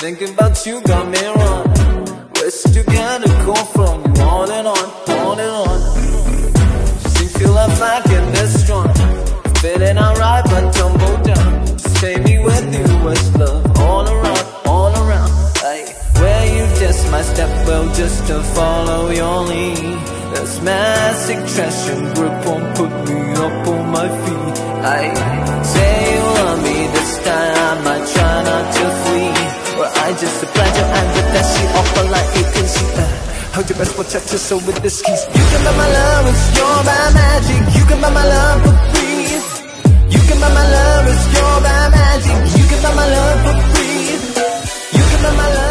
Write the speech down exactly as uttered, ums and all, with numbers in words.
Thinking about you got me wrong. Wish to get a call from you, on and on, on and on. Seems your love like it is strong. Feeling alright but tumble down. Just take me with you with love, all around, all around. Ay, where you just my step well just to follow your lead. This massive trash and grip won't put me up on my feet. I say you love me this time, I might try not to flee. Or I just supply your hand with that she offer like you can see. uh, How you best protect yourself with this keys. You can buy my love, it's your by magic. You can buy my love for free. You can buy my love, it's your by magic. You can buy my love for free. You can buy my love.